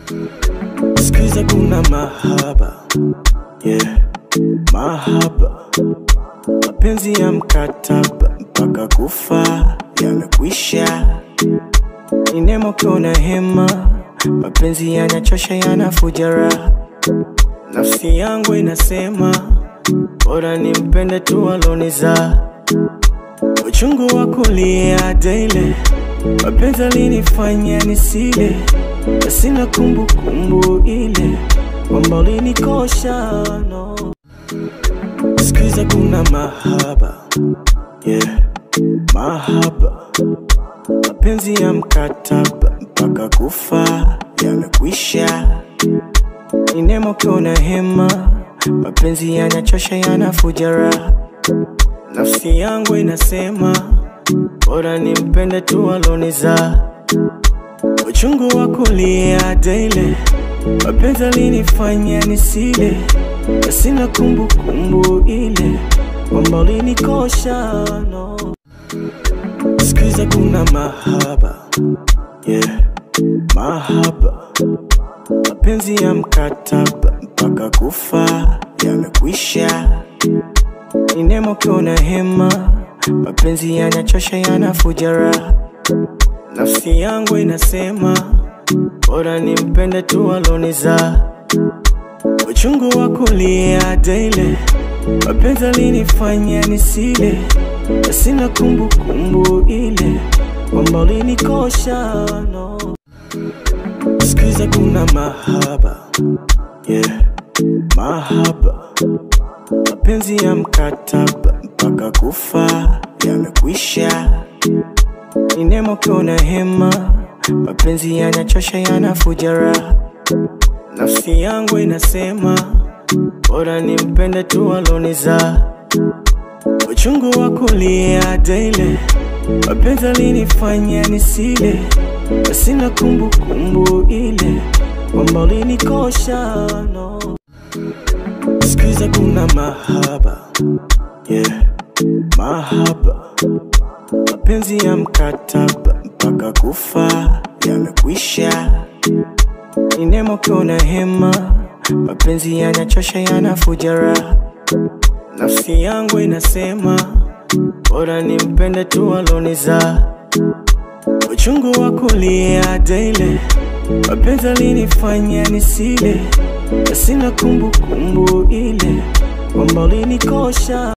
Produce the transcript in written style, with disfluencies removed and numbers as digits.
Sikiza kuna mahaba, yeah, mahaba. Mapenzi ya mkataba mpaka kufa yamekwisha. Ni nemo kiona hema, mapenzi yanachosha yanafuja raha. Nafsi yangu inasema bora nimpende tu aloniza. Uchungu wa kulia daily, mapenzi alinifanya nisile. Sina kumbukumbu ile kwamba ulinikosha, no. Sikiza kuna mahaba, yeah, mahaba. Mapenzi ya mkataba mpaka kufa yamekwisha. Ni nemo kiona hema, mapenzi yanachosha yanafuja raha. Nafsi yangu inasema bora nimpende tu aloniza. Uchungu wa kulia daily, mapenzi alinifanya nisile. Sina kumbukumbu ile kwamba ulinikosha, no. Sikiza kuna mahaba, yeah, mahaba. Mapenzi ya mkataba mpaka kufa yamekwisha. Ni nemo kiona hema, mapenzi yanachosha yanafuja raha. Nafsi yangu inasema bora nimpende tu aloniza. Uchungu wa kulia daily, mapenzi alinifanya nisile. Sina kumbukumbu ile kwamba ulinikosha, no. Sikiza kuna mahaba, yeah, mahaba. Mapenzi ya mkataba mpaka kufa yamekwisha. Ni nemo kiona hema, mapenzi yanachosha yanafuja raha. Nafsi yangu inasema bora nimpende tu aloniza. Uchungu wa kulia daily, mapenzi alinifanya nisile. Sina kumbukumbu ile kwamba ulinikosha, no. Sikiza kuna mahaba, yeah, mahaba. Mapenzi ya mkataba mpaka kufa yamekwisha. Ni nemo kiona hema, mapenzi yanachosha yanafuja raha. Nafsi yangu inasema bora nimpende tu aloniza. Uchungu wa kulia daily, mapenzi alinifanya nisile. Sina kumbukumbu ile kwamba ulinikosha.